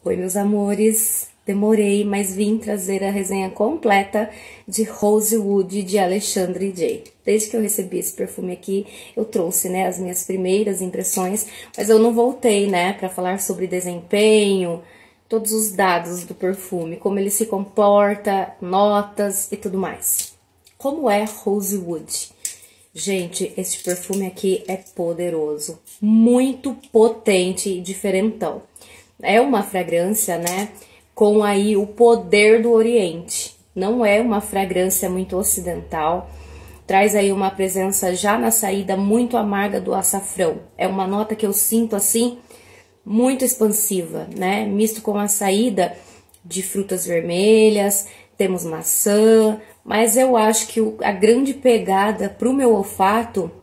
Oi, meus amores, demorei, mas vim trazer a resenha completa de Rosewood de Alexandre J. Desde que eu recebi esse perfume aqui, eu trouxe, né, as minhas primeiras impressões, mas eu não voltei, né, para falar sobre desempenho, todos os dados do perfume, como ele se comporta, notas e tudo mais. Como é Rosewood? Gente, esse perfume aqui é poderoso, muito potente e diferentão. É uma fragrância, né, com aí o poder do Oriente. Não é uma fragrância muito ocidental. Traz aí uma presença já na saída muito amarga do açafrão. É uma nota que eu sinto assim muito expansiva, né? Misto com a saída de frutas vermelhas, temos maçã, mas eu acho que a grande pegada pro meu olfato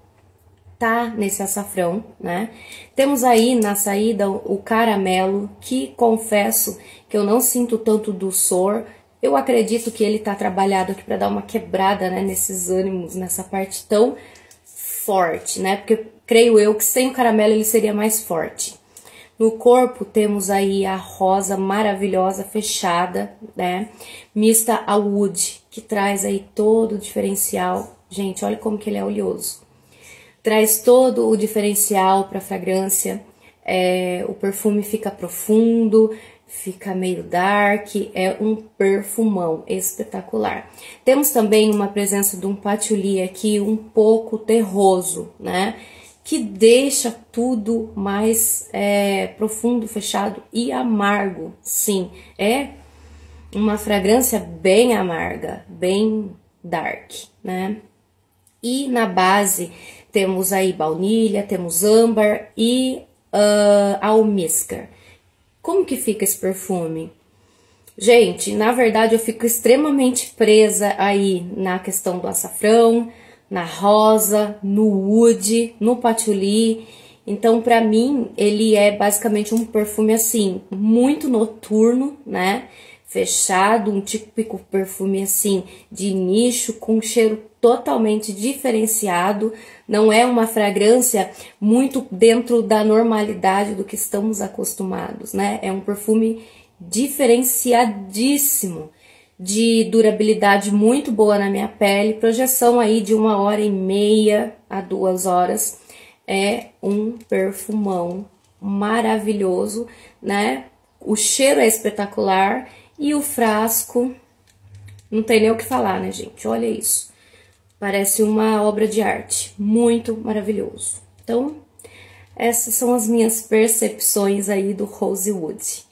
tá nesse açafrão, né? Temos aí na saída o caramelo, que confesso que eu não sinto tanto dulçor. Eu acredito que ele tá trabalhado aqui para dar uma quebrada, né, nesses ânimos, nessa parte tão forte, né? Porque creio eu que sem o caramelo ele seria mais forte. No corpo temos aí a rosa maravilhosa fechada, né? Mista ao wood, que traz aí todo o diferencial. Gente, olha como que ele é oleoso. Traz todo o diferencial para a fragrância, o perfume fica profundo, fica meio dark, é um perfumão espetacular. Temos também uma presença de um patchouli aqui um pouco terroso, né? Que deixa tudo mais profundo, fechado e amargo. Sim, é uma fragrância bem amarga, bem dark, né? E na base temos aí baunilha, temos âmbar e almíscar. Como que fica esse perfume? Gente, na verdade eu fico extremamente presa aí na questão do açafrão, na rosa, no wood, no patchouli. Então, pra mim, ele é basicamente um perfume assim, muito noturno, né? Fechado, um típico perfume assim de nicho, com cheiro totalmente diferenciado. Não é uma fragrância muito dentro da normalidade do que estamos acostumados, né? É um perfume diferenciadíssimo, de durabilidade muito boa na minha pele, projeção aí de 1h30 a 2 horas. É um perfumão maravilhoso, né? O cheiro é espetacular e o frasco, não tem nem o que falar, né, gente? Olha isso. Parece uma obra de arte, muito maravilhoso. Então, essas são as minhas percepções aí do Rosewood.